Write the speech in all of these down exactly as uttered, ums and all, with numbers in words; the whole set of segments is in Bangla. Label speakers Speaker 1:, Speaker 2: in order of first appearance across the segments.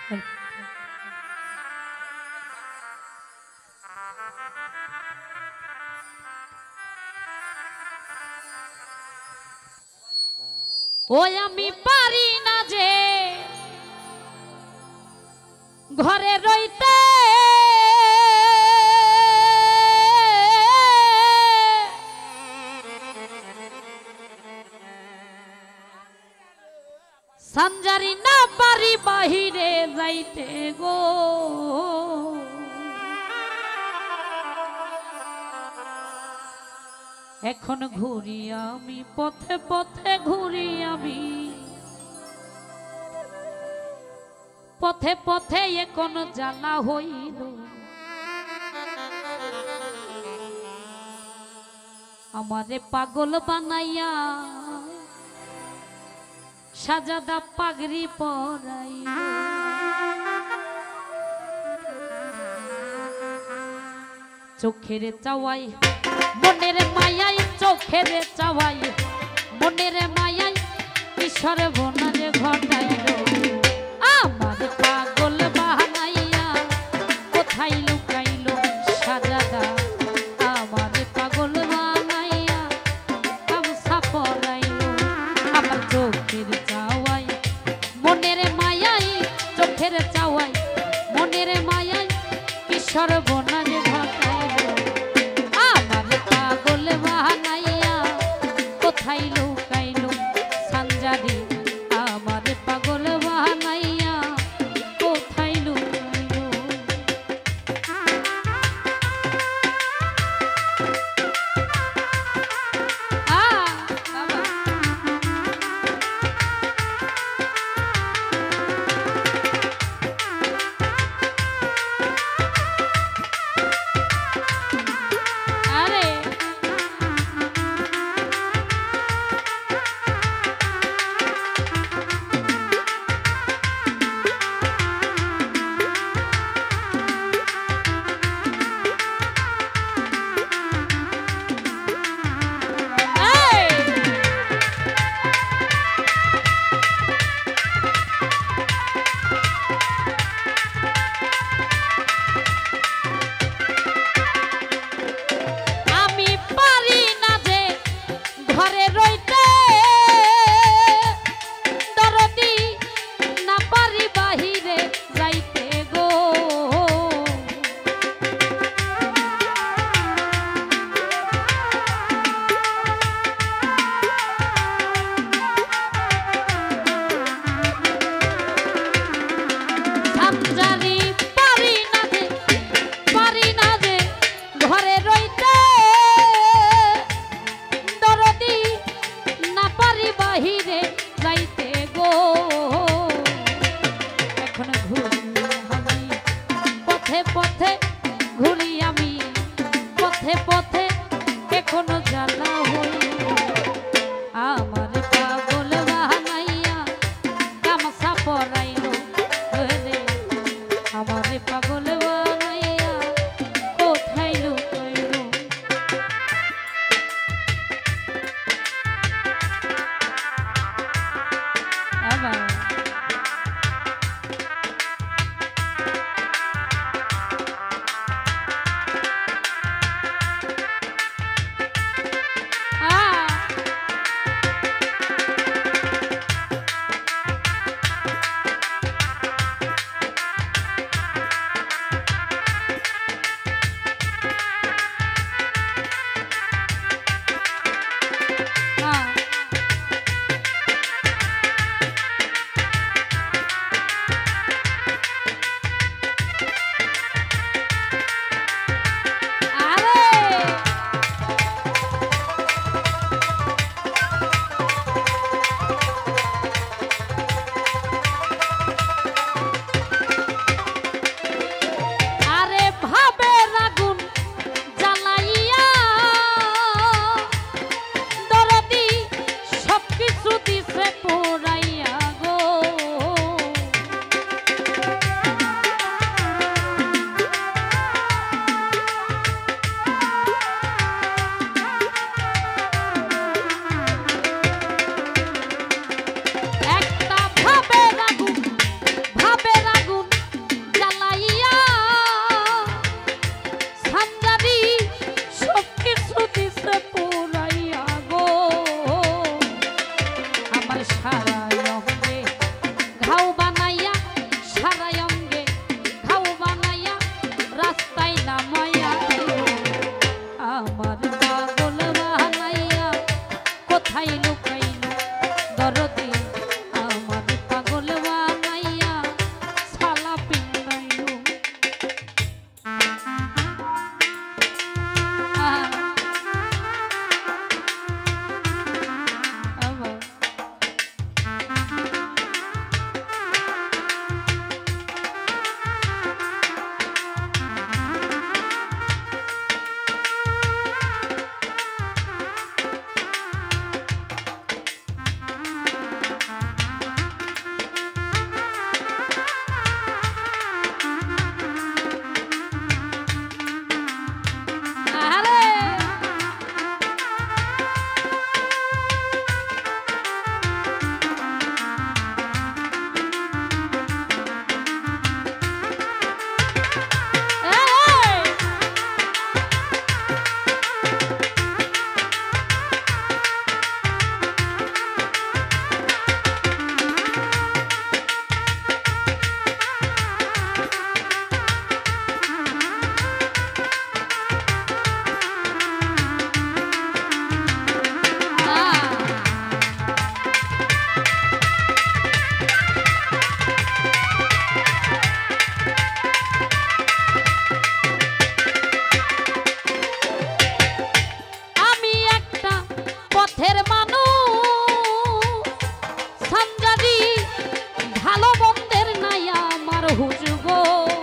Speaker 1: ওই আমি পারি না যে ঘরে রইতে, সঞ্জারি না পারি বাহিরে যাইতে গো। এখন ঘুরি আমি পথে পথে ঘুরি আমি পথে পথে এখন জ্বালা হইল। আমারে পাগল বানাইয়া সাজাদা পাগড়ি পরাই, চোখের চাওয়াই মনের মায়াই, চোখের চাওয়াই মনের মায়াই ঈশ্বর বনারে ঘটাইল। আমার পাগল বানাইয়া কোথায় লুকাইল সাজাদা, আমার পাগল বানাইয়া গামছা পরাইল। আমার চোখের চাওয়াই মনের মায়াই, চোখের চাওয়াই মনের মায়াই ঈশ্বর বনারে ঘটাইল। আমার পাগল বানাইয়া কোথায় লুকাইল সঞ্জারি, আমার পাগল বানাইয়া কোথায় লুকাইল। আ বাবা আরে আমি পারি না যে ঘরে রইতে, দরদি না পারি বাহিরে যাইতে গো। সঞ্জারি পারি না যে পারি না যে ঘরে রইতে, দরদি না পারি বাহিরে যাইতে গো। এখন ঘুরি আমি পথে পথে ঘুরি আমি পথে পথে এখনো জ্বালা হই। আমার পাগল বানাইয়া গামছা পরাইল রে, আমার পাগল বানাইয়া কোথায় লুকাইল। আবার হুজগো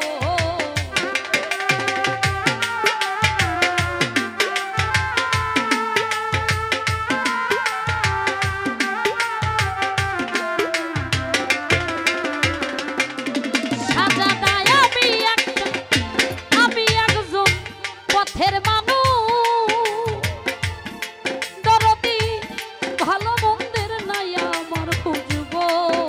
Speaker 1: পথের মানুষ দরদি ভালো মন্দের নাই আমার খুঁজবো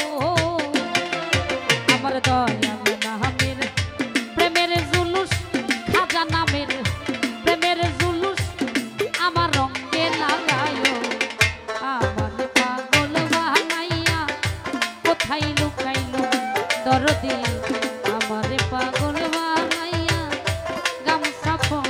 Speaker 1: আমার দয়াল নামের প্রেমের জুলুস খাজা নামের প্রেমের জুলুস আমার রঙে লাগায় আমার পাগল বানাইয়া কোথায় লুকাইলো দরদি আমার পাগল বানাইয়া গামছা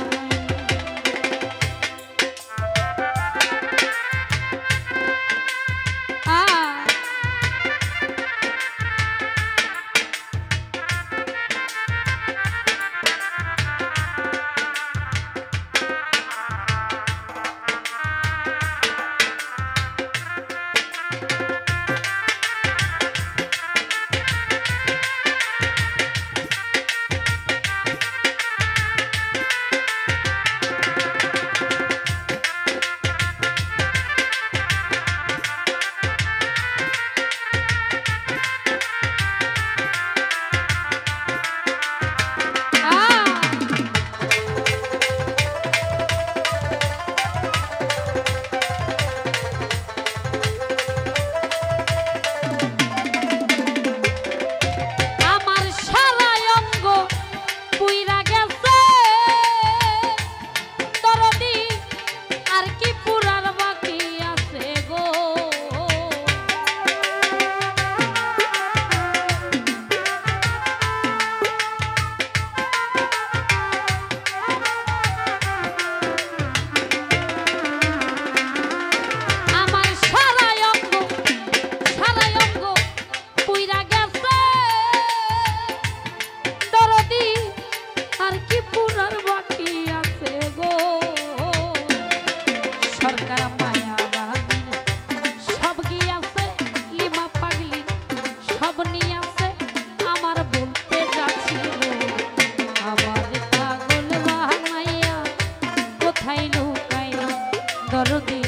Speaker 1: দরদি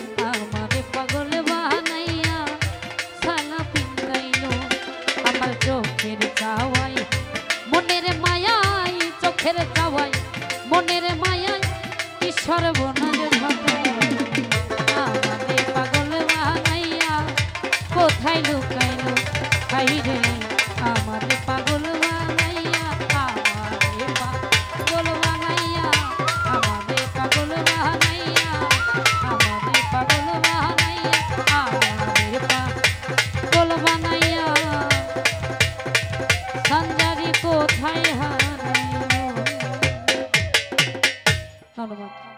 Speaker 1: আমারে পাগল বানাইয়া সালা পিন্দাইলো আমার চোখের চাওয়াই মনের মায়াই চোখের চাওয়াই মনের মায়াই ঈশ্বর বনাজ আমারে পাগল বানাইয়া কোথায় লুকাইলো হাইরে আমারে পাগল বানাইয়া আমারে পাগল বানাইয়া আমারে পাগল বানাইয়া আমারে পাগল বানাইয়া আমারে পাগল বানাইয়া সঞ্জারি কোথায় হারাইলো ধন্যবাদ।